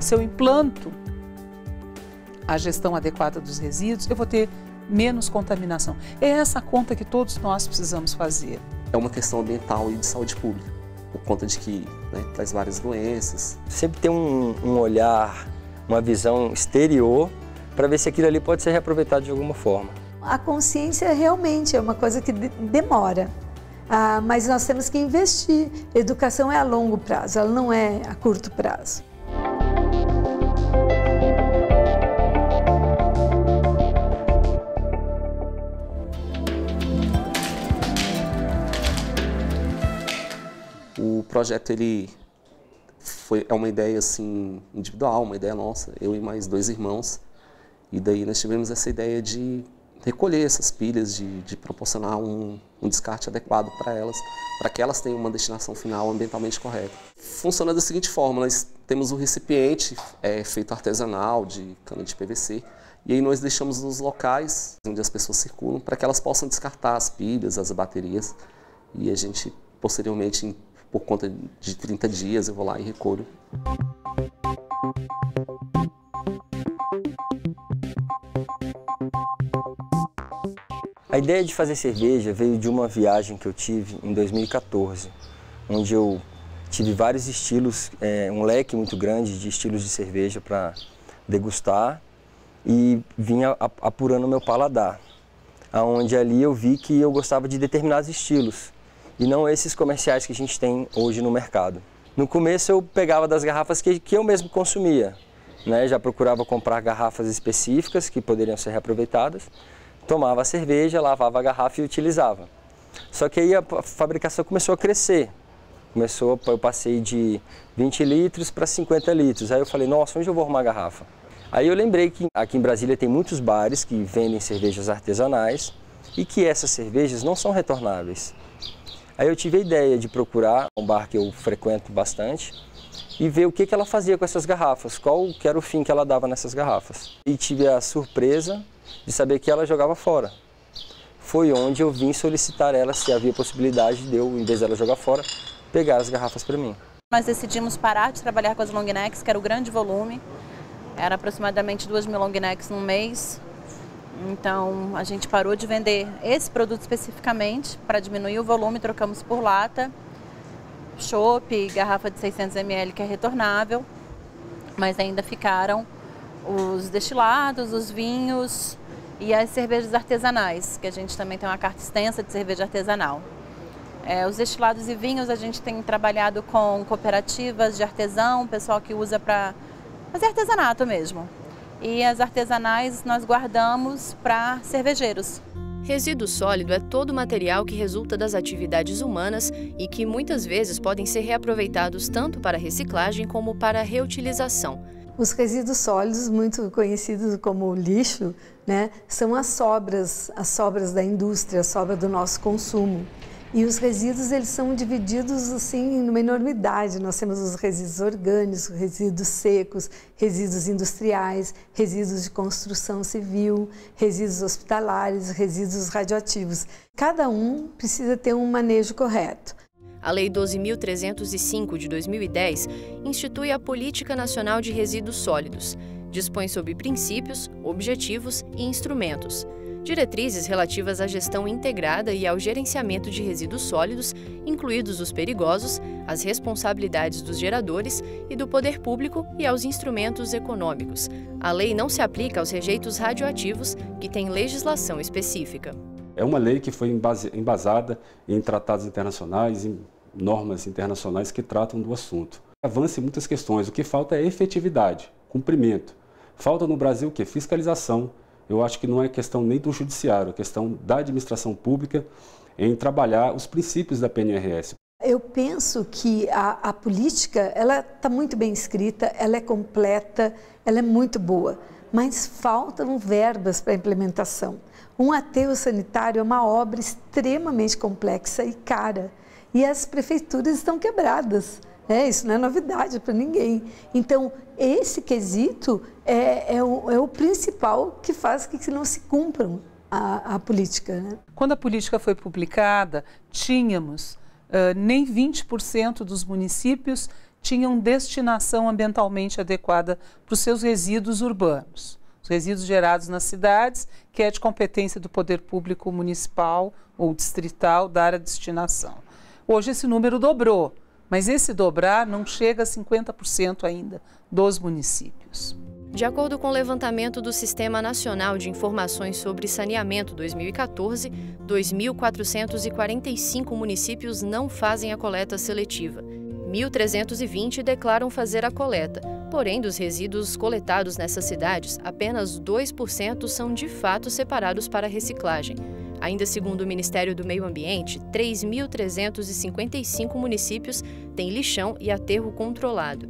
se eu implanto a gestão adequada dos resíduos, eu vou ter menos contaminação. É essa conta que todos nós precisamos fazer. É uma questão ambiental e de saúde pública, por conta de que traz várias doenças. Sempre ter um olhar, uma visão exterior, para ver se aquilo ali pode ser reaproveitado de alguma forma. A consciência realmente é uma coisa que demora, mas nós temos que investir. Educação é a longo prazo, ela não é a curto prazo. O projeto é uma ideia assim, individual, uma ideia nossa, eu e mais 2 irmãos. E daí nós tivemos essa ideia de recolher essas pilhas, de proporcionar um descarte adequado para elas, para que elas tenham uma destinação final ambientalmente correta. Funciona da seguinte forma: nós temos um recipiente feito artesanal de cana de PVC, e aí nós deixamos nos locais onde as pessoas circulam para que elas possam descartar as pilhas, as baterias, e a gente posteriormente, por conta de 30 dias, eu vou lá e recolho. A ideia de fazer cerveja veio de uma viagem que eu tive em 2014, onde eu tive vários estilos, um leque muito grande de estilos de cerveja para degustar e vinha apurando o meu paladar, onde ali eu vi que eu gostava de determinados estilos e não esses comerciais que a gente tem hoje no mercado. No começo eu pegava das garrafas que eu mesmo consumia, né? Já procurava comprar garrafas específicas que poderiam ser reaproveitadas, tomava a cerveja, lavava a garrafa e utilizava. Só que aí a fabricação começou a crescer. Eu passei de 20 litros para 50 litros. Aí eu falei, nossa, onde eu vou arrumar garrafa? Aí eu lembrei que aqui em Brasília tem muitos bares que vendem cervejas artesanais e que essas cervejas não são retornáveis. Aí eu tive a ideia de procurar um bar que eu frequento bastante e ver o que ela fazia com essas garrafas, qual que era o fim que ela dava nessas garrafas. E tive a surpresa de saber que ela jogava fora. Foi onde eu vim solicitar ela se havia possibilidade de eu, em vez dela jogar fora, pegar as garrafas para mim. Nós decidimos parar de trabalhar com as long necks, que era o grande volume. Era aproximadamente 2.000 long necks num mês. Então a gente parou de vender esse produto especificamente para diminuir o volume, trocamos por lata, chopp, garrafa de 600 ml que é retornável, mas ainda ficaram os destilados, os vinhos e as cervejas artesanais, que a gente também tem uma carta extensa de cerveja artesanal. Os destilados e vinhos a gente tem trabalhado com cooperativas de artesão, pessoal que usa para fazer artesanato mesmo. E as artesanais nós guardamos para cervejeiros. Resíduo sólido é todo material que resulta das atividades humanas e que muitas vezes podem ser reaproveitados tanto para reciclagem como para reutilização. Os resíduos sólidos, muito conhecidos como lixo, né, são as sobras da indústria, a sobra do nosso consumo. E os resíduos, eles são divididos assim numa enormidade. Nós temos os resíduos orgânicos, resíduos secos, resíduos industriais, resíduos de construção civil, resíduos hospitalares, resíduos radioativos. Cada um precisa ter um manejo correto. A Lei 12.305 de 2010 institui a Política Nacional de Resíduos Sólidos. Dispõe sobre princípios, objetivos e instrumentos. Diretrizes relativas à gestão integrada e ao gerenciamento de resíduos sólidos, incluídos os perigosos, as responsabilidades dos geradores e do poder público e aos instrumentos econômicos. A lei não se aplica aos rejeitos radioativos, que têm legislação específica. É uma lei que foi embasada em tratados internacionais, em normas internacionais que tratam do assunto. Avança em muitas questões, o que falta é efetividade, cumprimento. Falta no Brasil o quê? Fiscalização. Eu acho que não é questão nem do judiciário, é questão da administração pública em trabalhar os princípios da PNRS. Eu penso que a política, ela está muito bem escrita, ela é completa, ela é muito boa, mas faltam verbas para a implementação. Um aterro sanitário é uma obra extremamente complexa e cara, e as prefeituras estão quebradas. Isso não é novidade para ninguém. Então, esse quesito é o principal que faz que não se cumpram a política. Né? Quando a política foi publicada, tínhamos nem 20% dos municípios tinham destinação ambientalmente adequada para os seus resíduos urbanos. Os resíduos gerados nas cidades, que é de competência do poder público municipal ou distrital dar a destinação. Hoje esse número dobrou, mas esse dobrar não chega a 50% ainda dos municípios. De acordo com o levantamento do Sistema Nacional de Informações sobre Saneamento 2014, 2.445 municípios não fazem a coleta seletiva. 1.320 declaram fazer a coleta, porém, dos resíduos coletados nessas cidades, apenas 2% são de fato separados para reciclagem. Ainda segundo o Ministério do Meio Ambiente, 3.355 municípios têm lixão e aterro controlado.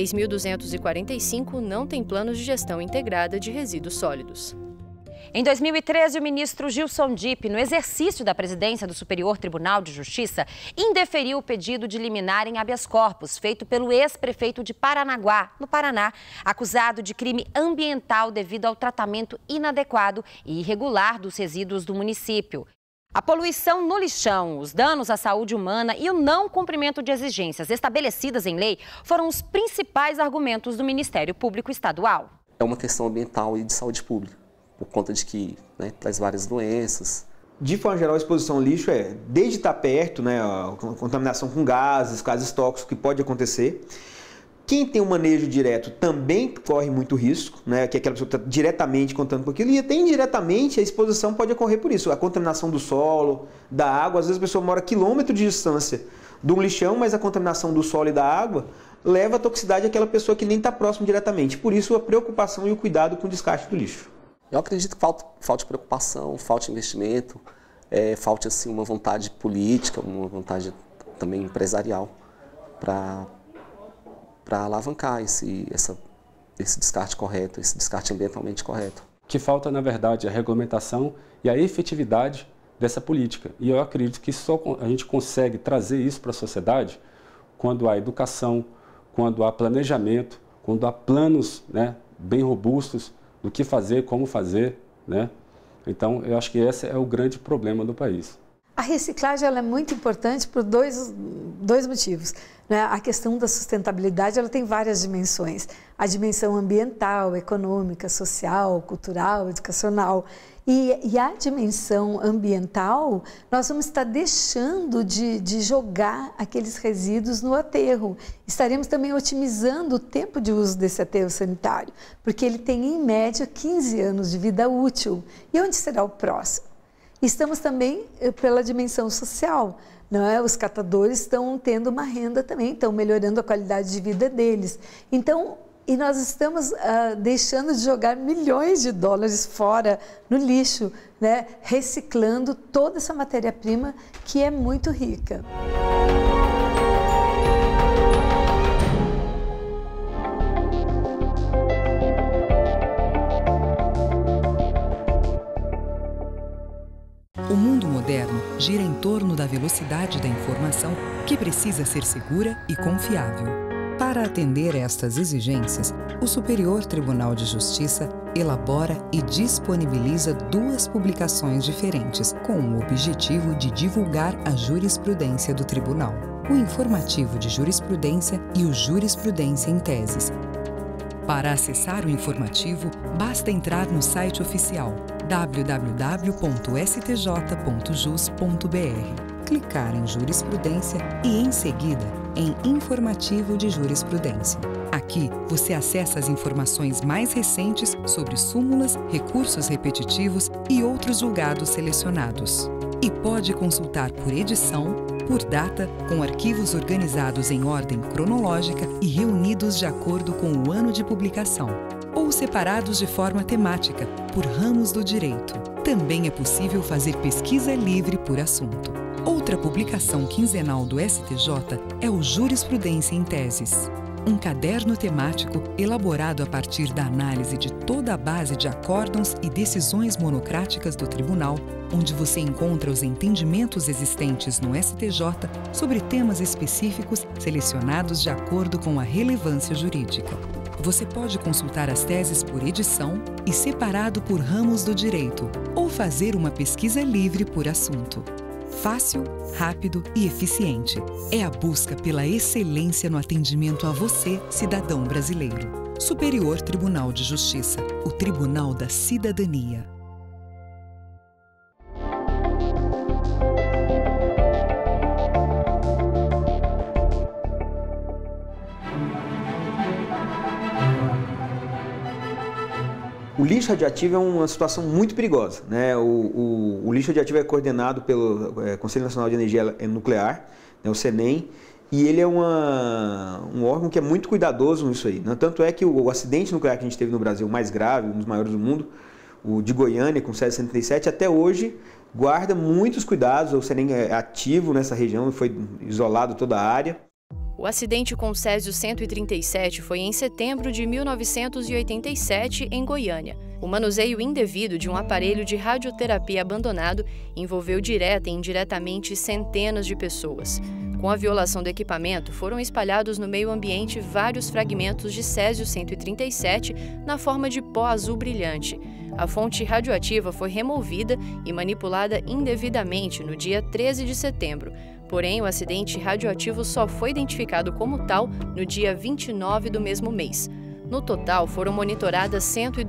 3.245 não têm planos de gestão integrada de resíduos sólidos. Em 2013, o ministro Gilson Dipp, no exercício da presidência do Superior Tribunal de Justiça, indeferiu o pedido de liminar em habeas corpus feito pelo ex-prefeito de Paranaguá, no Paraná, acusado de crime ambiental devido ao tratamento inadequado e irregular dos resíduos do município. A poluição no lixão, os danos à saúde humana e o não cumprimento de exigências estabelecidas em lei foram os principais argumentos do Ministério Público Estadual. É uma questão ambiental e de saúde pública, por conta de que traz várias doenças. De forma geral, a exposição ao lixo desde estar perto, a contaminação com gases tóxicos que pode acontecer. Quem tem um manejo direto também corre muito risco, que aquela pessoa está diretamente contando com aquilo, e até indiretamente a exposição pode ocorrer por isso. A contaminação do solo, da água, às vezes a pessoa mora a quilômetro de distância de um lixão, mas a contaminação do solo e da água leva a toxicidade àquela pessoa que nem está próximo diretamente. Por isso, a preocupação e o cuidado com o descarte do lixo. Eu acredito que falte preocupação, falte investimento, falte assim, uma vontade política, uma vontade também empresarial para alavancar esse descarte correto, esse descarte ambientalmente correto. O que falta, na verdade, é a regulamentação e a efetividade dessa política. E eu acredito que só a gente consegue trazer isso para a sociedade quando há educação, quando há planejamento, quando há planos bem robustos do que fazer, como fazer, Então, eu acho que esse é o grande problema do país. A reciclagem ela é muito importante por dois motivos. A questão da sustentabilidade ela tem várias dimensões. A dimensão ambiental, econômica, social, cultural, educacional. E a dimensão ambiental, nós vamos estar deixando de jogar aqueles resíduos no aterro. Estaremos também otimizando o tempo de uso desse aterro sanitário, porque ele tem, em média, 15 anos de vida útil. E onde será o próximo? Estamos também pela dimensão social. Os catadores estão tendo uma renda também, estão melhorando a qualidade de vida deles. Então, e nós estamos deixando de jogar milhões de dólares fora no lixo, reciclando toda essa matéria-prima que é muito rica. O mundo moderno gira em torno da velocidade da informação que precisa ser segura e confiável. Para atender a estas exigências, o Superior Tribunal de Justiça elabora e disponibiliza 2 publicações diferentes com o objetivo de divulgar a jurisprudência do Tribunal: o Informativo de Jurisprudência e o Jurisprudência em Teses. Para acessar o informativo, basta entrar no site oficial www.stj.jus.br, clicar em Jurisprudência e, em seguida, em Informativo de Jurisprudência. Aqui, você acessa as informações mais recentes sobre súmulas, recursos repetitivos e outros julgados selecionados. E pode consultar por edição, por data, com arquivos organizados em ordem cronológica e reunidos de acordo com o ano de publicação, ou separados de forma temática, por ramos do direito. Também é possível fazer pesquisa livre por assunto. Outra publicação quinzenal do STJ é o Jurisprudência em Teses, um caderno temático elaborado a partir da análise de toda a base de acórdãos e decisões monocráticas do Tribunal, onde você encontra os entendimentos existentes no STJ sobre temas específicos selecionados de acordo com a relevância jurídica. Você pode consultar as teses por edição e separado por ramos do direito, ou fazer uma pesquisa livre por assunto. Fácil, rápido e eficiente. É a busca pela excelência no atendimento a você, cidadão brasileiro. Superior Tribunal de Justiça, o Tribunal da Cidadania. O lixo radioativo é uma situação muito perigosa, né? O lixo radioativo é coordenado pelo Conselho Nacional de Energia Nuclear, né, o CNEM, e ele é um órgão que é muito cuidadoso nisso aí, né? Tanto é que o acidente nuclear que a gente teve no Brasil, o mais grave, um dos maiores do mundo, o de Goiânia, com Césio 137, até hoje guarda muitos cuidados. O CNEM é ativo nessa região, foi isolado toda a área. O acidente com Césio 137 foi em setembro de 1987, em Goiânia. O manuseio indevido de um aparelho de radioterapia abandonado envolveu direta e indiretamente centenas de pessoas. Com a violação do equipamento, foram espalhados no meio ambiente vários fragmentos de Césio 137 na forma de pó azul brilhante. A fonte radioativa foi removida e manipulada indevidamente no dia 13 de setembro. Porém, o acidente radioativo só foi identificado como tal no dia 29 do mesmo mês. No total, foram monitoradas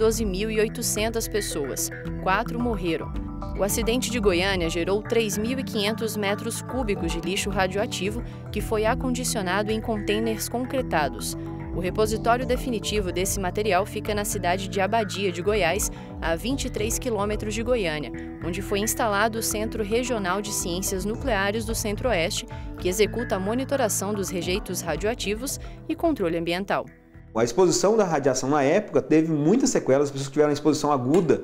112.800 pessoas. 4 morreram. O acidente de Goiânia gerou 3.500 metros cúbicos de lixo radioativo que foi acondicionado em contêineres concretados. O repositório definitivo desse material fica na cidade de Abadia de Goiás, a 23 quilômetros de Goiânia, onde foi instalado o Centro Regional de Ciências Nucleares do Centro-Oeste, que executa a monitoração dos rejeitos radioativos e controle ambiental. A exposição da radiação na época teve muitas sequelas, as pessoas tiveram uma exposição aguda.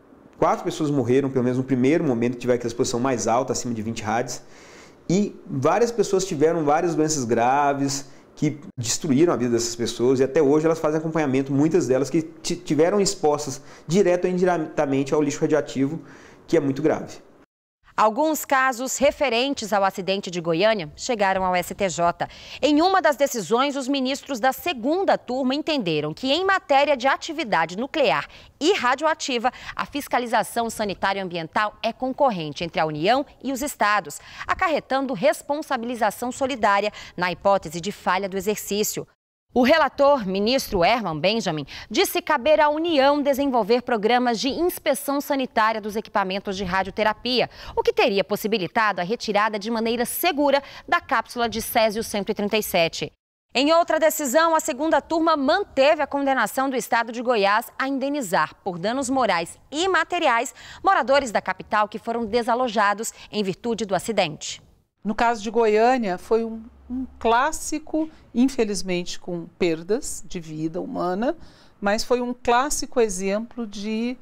4 pessoas morreram, pelo menos no primeiro momento, que tiveram aquela exposição mais alta, acima de 20 rádios. E várias pessoas tiveram várias doenças graves, que destruíram a vida dessas pessoas, e até hoje elas fazem acompanhamento, muitas delas que tiveram expostas direto ou indiretamente ao lixo radioativo, que é muito grave. Alguns casos referentes ao acidente de Goiânia chegaram ao STJ. Em uma das decisões, os ministros da segunda turma entenderam que, em matéria de atividade nuclear e radioativa, a fiscalização sanitária e ambiental é concorrente entre a União e os estados, acarretando responsabilização solidária na hipótese de falha do exercício. O relator, ministro Herman Benjamin, disse caber à União desenvolver programas de inspeção sanitária dos equipamentos de radioterapia, o que teria possibilitado a retirada de maneira segura da cápsula de Césio 137. Em outra decisão, a segunda turma manteve a condenação do estado de Goiás a indenizar por danos morais e materiais moradores da capital que foram desalojados em virtude do acidente. No caso de Goiânia, foi um clássico, infelizmente com perdas de vida humana, mas foi um clássico exemplo de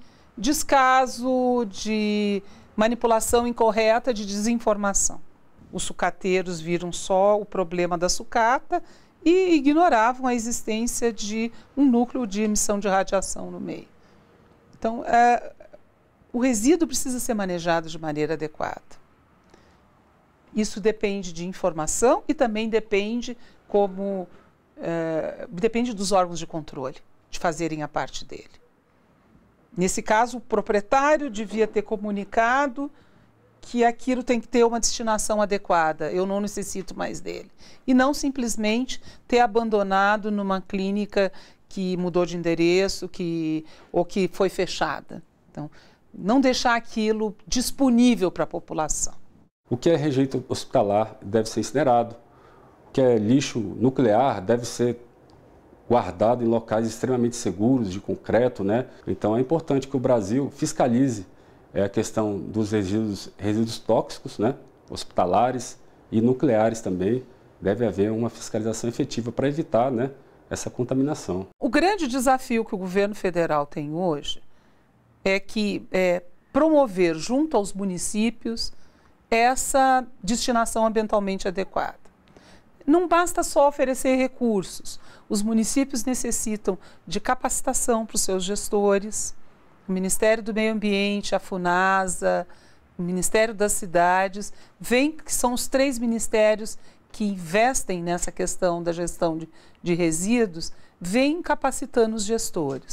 descaso, de manipulação incorreta, de desinformação. Os sucateiros viram só o problema da sucata e ignoravam a existência de um núcleo de emissão de radiação no meio. Então, o resíduo precisa ser manejado de maneira adequada. Isso depende de informação e também depende dos órgãos de controle, de fazerem a parte dele. Nesse caso, o proprietário devia ter comunicado que aquilo tem que ter uma destinação adequada, eu não necessito mais dele. E não simplesmente ter abandonado numa clínica que mudou de endereço ou que foi fechada. Então, não deixar aquilo disponível para a população. O que é rejeito hospitalar deve ser incinerado. O que é lixo nuclear deve ser guardado em locais extremamente seguros, de concreto, né? Então é importante que o Brasil fiscalize a questão dos resíduos tóxicos, né? Hospitalares e nucleares também. Deve haver uma fiscalização efetiva para evitar, né, essa contaminação. O grande desafio que o governo federal tem hoje é promover junto aos municípios essa destinação ambientalmente adequada. Não basta só oferecer recursos. Os municípios necessitam de capacitação para os seus gestores. O Ministério do Meio Ambiente, a Funasa, o Ministério das Cidades, que são os 3 ministérios que investem nessa questão da gestão de resíduos, vêm capacitando os gestores.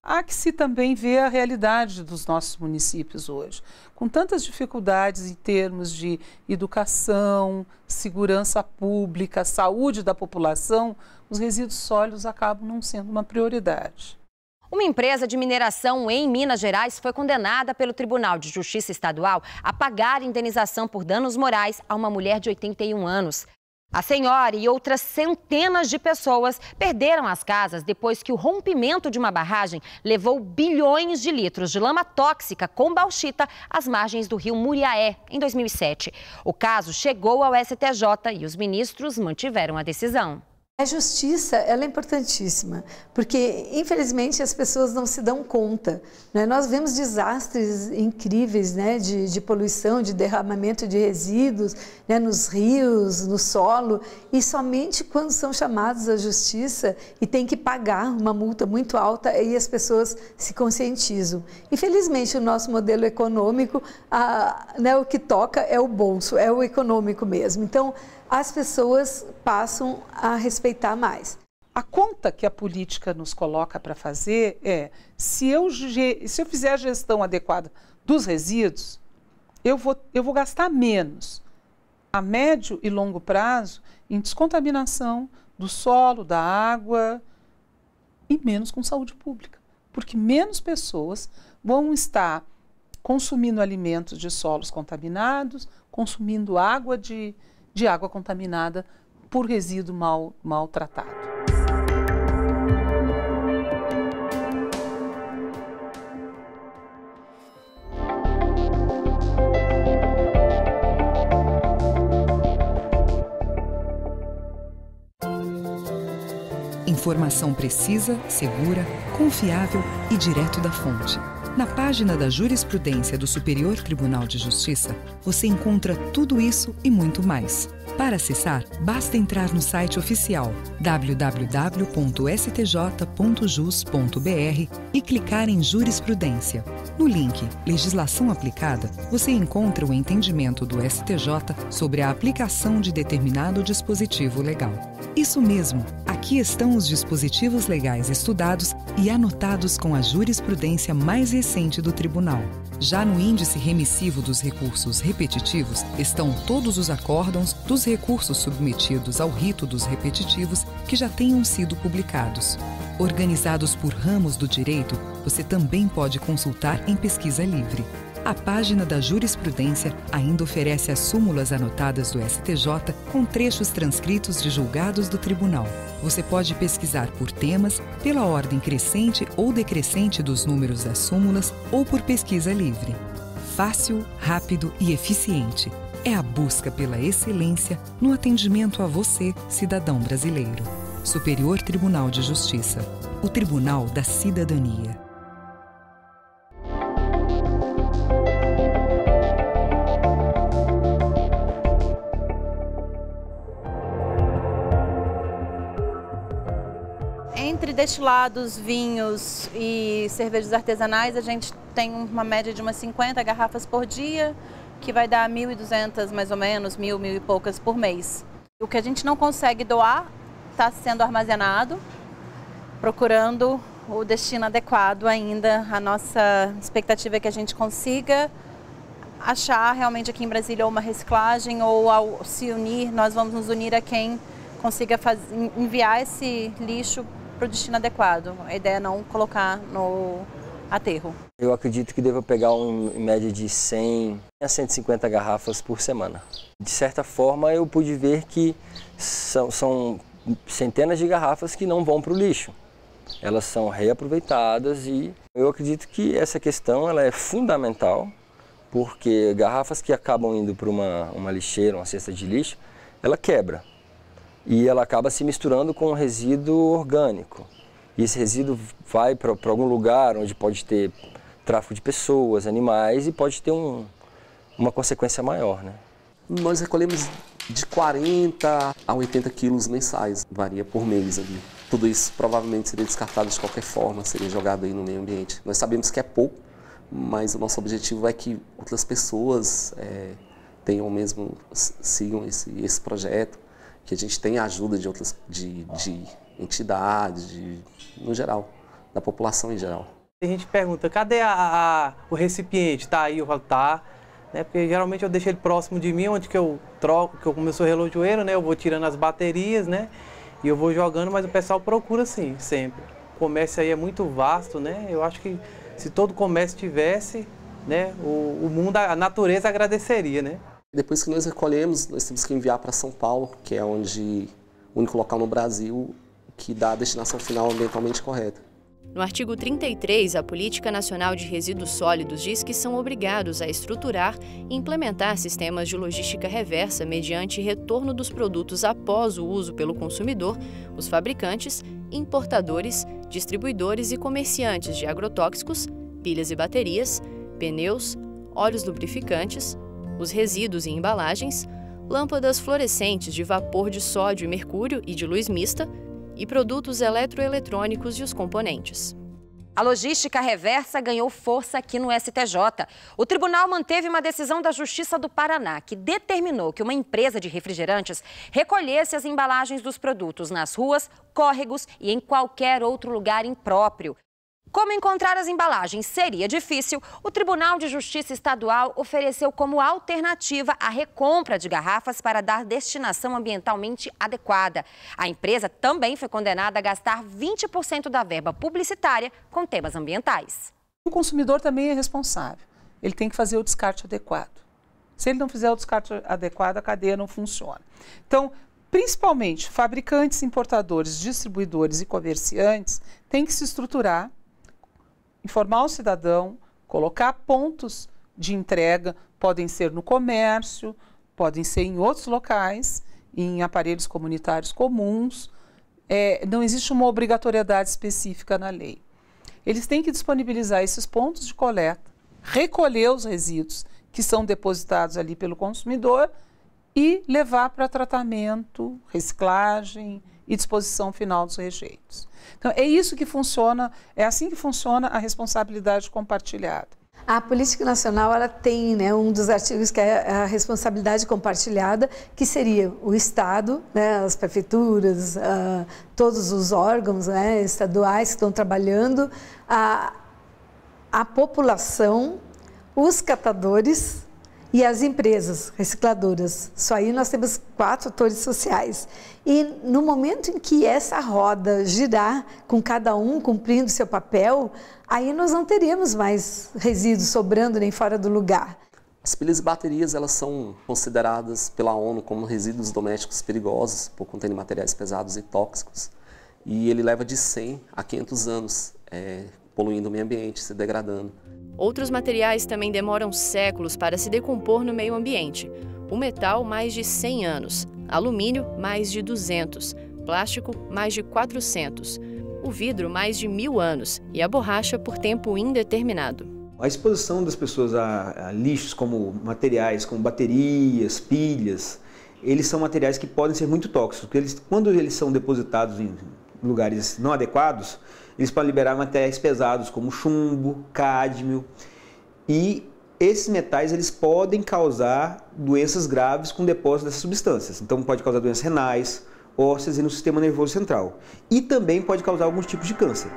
Há que se também ver a realidade dos nossos municípios hoje, com tantas dificuldades em termos de educação, segurança pública, saúde da população, os resíduos sólidos acabam não sendo uma prioridade. Uma empresa de mineração em Minas Gerais foi condenada pelo Tribunal de Justiça Estadual a pagar indenização por danos morais a uma mulher de 81 anos. A senhora e outras centenas de pessoas perderam as casas depois que o rompimento de uma barragem levou bilhões de litros de lama tóxica com bauxita às margens do rio Muriaé, em 2007. O caso chegou ao STJ e os ministros mantiveram a decisão. A justiça, ela é importantíssima, porque infelizmente as pessoas não se dão conta, né? Nós vemos desastres incríveis, né, de poluição, de derramamento de resíduos, né, nos rios, no solo, e somente quando são chamados à justiça e tem que pagar uma multa muito alta, aí as pessoas se conscientizam. Infelizmente o nosso modelo econômico, né, o que toca é o bolso, é o econômico mesmo. Então, as pessoas passam a respeitar mais. A conta que a política nos coloca para fazer é, se eu fizer a gestão adequada dos resíduos, eu vou gastar menos a médio e longo prazo em descontaminação do solo, da água e menos com saúde pública. Porque menos pessoas vão estar consumindo alimentos de solos contaminados, consumindo água de água contaminada por resíduo mal tratado. Informação precisa, segura, confiável e direto da fonte. Na página da Jurisprudência do Superior Tribunal de Justiça, você encontra tudo isso e muito mais. Para acessar, basta entrar no site oficial www.stj.jus.br e clicar em Jurisprudência. No link Legislação Aplicada, você encontra o entendimento do STJ sobre a aplicação de determinado dispositivo legal. Isso mesmo, aqui estão os dispositivos legais estudados e anotados com a jurisprudência mais recente do Tribunal. Já no índice remissivo dos recursos repetitivos estão todos os acórdãos dos recursos submetidos ao rito dos repetitivos que já tenham sido publicados. Organizados por ramos do direito, você também pode consultar em pesquisa livre. A página da Jurisprudência ainda oferece as súmulas anotadas do STJ com trechos transcritos de julgados do Tribunal. Você pode pesquisar por temas, pela ordem crescente ou decrescente dos números das súmulas ou por pesquisa livre. Fácil, rápido e eficiente. É a busca pela excelência no atendimento a você, cidadão brasileiro. Superior Tribunal de Justiça. O Tribunal da Cidadania. Entre destilados, vinhos e cervejas artesanais, a gente tem uma média de umas 50 garrafas por dia, que vai dar 1.200 mais ou menos, 1.000 e poucas por mês. O que a gente não consegue doar está sendo armazenado, procurando o destino adequado ainda. A nossa expectativa é que a gente consiga achar realmente aqui em Brasília uma reciclagem ou ao se unir, nós vamos nos unir a quem consiga enviar esse lixo para o destino adequado. A ideia é não colocar no aterro. Eu acredito que devo pegar em média de 100 a 150 garrafas por semana. De certa forma, eu pude ver que são centenas de garrafas que não vão para o lixo. Elas são reaproveitadas e eu acredito que essa questão ela é fundamental, porque garrafas que acabam indo para uma lixeira, uma cesta de lixo, ela quebra. E ela acaba se misturando com um resíduo orgânico. E esse resíduo vai para algum lugar onde pode ter tráfico de pessoas, animais e pode ter uma consequência maior, né? Nós recolhemos de 40 a 80 quilos mensais, varia por mês ali. Tudo isso provavelmente seria descartado de qualquer forma, seria jogado aí no meio ambiente. Nós sabemos que é pouco, mas o nosso objetivo é que outras pessoas sigam esse projeto, que a gente tenha ajuda de outras de entidades, no geral, da população em geral. A gente pergunta, cadê o recipiente? Tá aí, eu falo, tá. Né? Porque geralmente eu deixo ele próximo de mim, onde que eu troco, que eu sou relojoeiro, né? Eu vou tirando as baterias, né? E eu vou jogando, mas o pessoal procura sim, sempre. O comércio aí é muito vasto, né? Eu acho que se todo comércio tivesse, né? O mundo, a natureza agradeceria, né? Depois que nós recolhemos, nós temos que enviar para São Paulo, que é o único local no Brasil que dá a destinação final ambientalmente correta. No artigo 33, a Política Nacional de Resíduos Sólidos diz que são obrigados a estruturar e implementar sistemas de logística reversa mediante retorno dos produtos após o uso pelo consumidor, os fabricantes, importadores, distribuidores e comerciantes de agrotóxicos, pilhas e baterias, pneus, óleos lubrificantes, os resíduos e embalagens, lâmpadas fluorescentes de vapor de sódio e mercúrio e de luz mista, e produtos eletroeletrônicos e os componentes. A logística reversa ganhou força aqui no STJ. O tribunal manteve uma decisão da Justiça do Paraná que determinou que uma empresa de refrigerantes recolhesse as embalagens dos produtos nas ruas, córregos e em qualquer outro lugar impróprio. Como encontrar as embalagens seria difícil, o Tribunal de Justiça Estadual ofereceu como alternativa a recompra de garrafas para dar destinação ambientalmente adequada. A empresa também foi condenada a gastar 20% da verba publicitária com temas ambientais. O consumidor também é responsável. Ele tem que fazer o descarte adequado. Se ele não fizer o descarte adequado, a cadeia não funciona. Então, principalmente fabricantes, importadores, distribuidores e comerciantes têm que se estruturar, informar o cidadão, colocar pontos de entrega, podem ser no comércio, podem ser em outros locais, em aparelhos comunitários comuns. Não existe uma obrigatoriedade específica na lei. Eles têm que disponibilizar esses pontos de coleta, recolher os resíduos que são depositados ali pelo consumidor e levar para tratamento, reciclagem e disposição final dos rejeitos. Então, é isso que funciona, é assim que funciona a responsabilidade compartilhada. A Política Nacional ela tem, né, um dos artigos que é a responsabilidade compartilhada, que seria o Estado, né, as prefeituras, todos os órgãos, né, estaduais que estão trabalhando, a população, os catadores e as empresas recicladoras. Só aí nós temos 4 atores sociais. E no momento em que essa roda girar, com cada um cumprindo seu papel, aí nós não teríamos mais resíduos sobrando nem fora do lugar. As pilhas e baterias, elas são consideradas pela ONU como resíduos domésticos perigosos, por conterem materiais pesados e tóxicos. E ele leva de 100 a 500 anos poluindo o meio ambiente, se degradando. Outros materiais também demoram séculos para se decompor no meio ambiente. O metal, mais de 100 anos. Alumínio, mais de 200. Plástico, mais de 400. O vidro, mais de 1000 anos. E a borracha, por tempo indeterminado. A exposição das pessoas a lixos como materiais, como baterias, pilhas, eles são materiais que podem ser muito tóxicos. Porque quando eles são depositados em lugares não adequados, eles podem liberar materiais pesados como chumbo, cádmio, e esses metais eles podem causar doenças graves com o depósito dessas substâncias. Então pode causar doenças renais, ósseas e no sistema nervoso central. E também pode causar alguns tipos de câncer.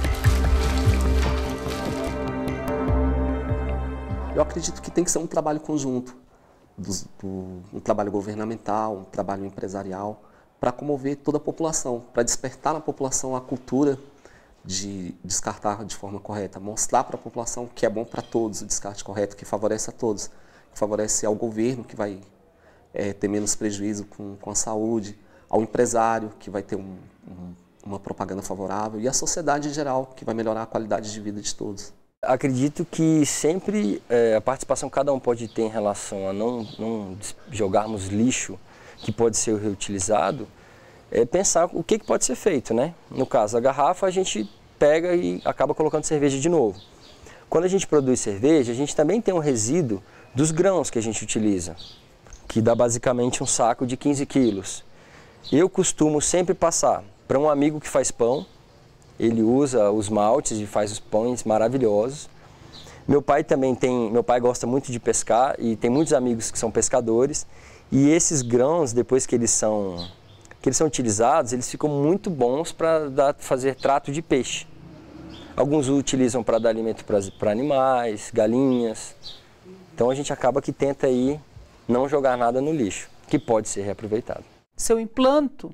Eu acredito que tem que ser um trabalho conjunto, um trabalho governamental, um trabalho empresarial, para comover toda a população, para despertar na população a cultura de descartar de forma correta, mostrar para a população que é bom para todos o descarte correto, que favorece a todos, que favorece ao governo, que vai ter menos prejuízo com a saúde, ao empresário, que vai ter uma propaganda favorável, e à sociedade em geral, que vai melhorar a qualidade de vida de todos. Acredito que sempre a participação que cada um pode ter em relação a não jogarmos lixo que pode ser reutilizado, é pensar o que pode ser feito, né? No caso, a garrafa a gente pega e acaba colocando cerveja de novo. Quando a gente produz cerveja, a gente também tem um resíduo dos grãos que a gente utiliza, que dá basicamente um saco de 15 quilos. Eu costumo sempre passar para um amigo que faz pão, ele usa os maltes e faz os pães maravilhosos. Meu pai gosta muito de pescar e tem muitos amigos que são pescadores, e esses grãos, depois que eles são utilizados, eles ficam muito bons para fazer trato de peixe. Alguns utilizam para dar alimento para animais, galinhas. Então a gente acaba que tenta aí não jogar nada no lixo, que pode ser reaproveitado. Se eu implanto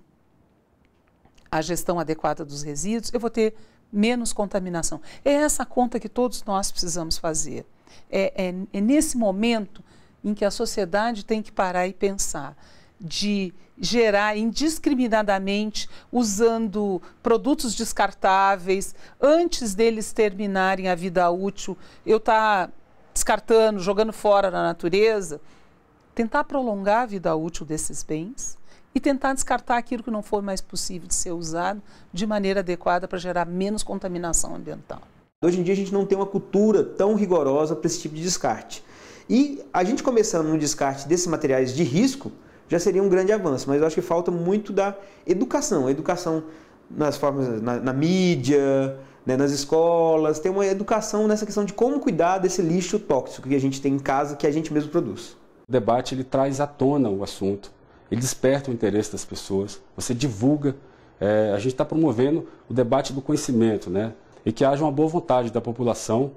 a gestão adequada dos resíduos, eu vou ter menos contaminação. É essa conta que todos nós precisamos fazer. É nesse momento em que a sociedade tem que parar e pensar de gerar indiscriminadamente, usando produtos descartáveis, antes deles terminarem a vida útil, eu estar descartando, jogando fora na natureza, tentar prolongar a vida útil desses bens e tentar descartar aquilo que não for mais possível de ser usado de maneira adequada para gerar menos contaminação ambiental. Hoje em dia a gente não tem uma cultura tão rigorosa para esse tipo de descarte. E a gente começando no descarte desses materiais de risco já seria um grande avanço, mas eu acho que falta muito da educação. A educação nas formas, na mídia, né, nas escolas, tem uma educação nessa questão de como cuidar desse lixo tóxico que a gente tem em casa, que a gente mesmo produz. O debate ele traz à tona o assunto, ele desperta o interesse das pessoas, você divulga, a gente está promovendo o debate do conhecimento, né? E que haja uma boa vontade da população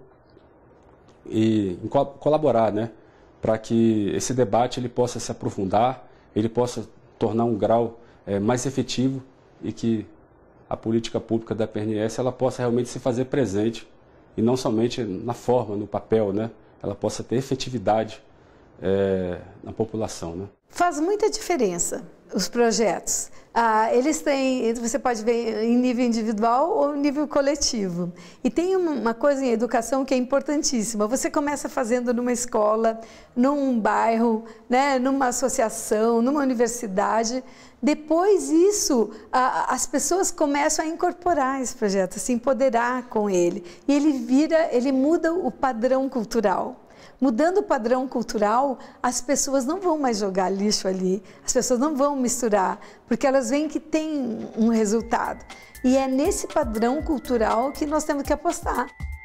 e em colaborar, né? Para que esse debate ele possa se aprofundar, ele possa tornar um grau mais efetivo e que a política pública da PNS ela possa realmente se fazer presente e não somente na forma, no papel, né? Ela possa ter efetividade na população, né? Faz muita diferença os projetos. Eles têm, você pode ver em nível individual ou em nível coletivo. E tem uma coisa em educação que é importantíssima. Você começa fazendo numa escola, num bairro, né, numa associação, numa universidade. Depois isso, as pessoas começam a incorporar esse projeto, a se empoderar com ele. E ele muda o padrão cultural. Mudando o padrão cultural, as pessoas não vão mais jogar lixo ali, as pessoas não vão misturar, porque elas veem que tem um resultado. E é nesse padrão cultural que nós temos que apostar.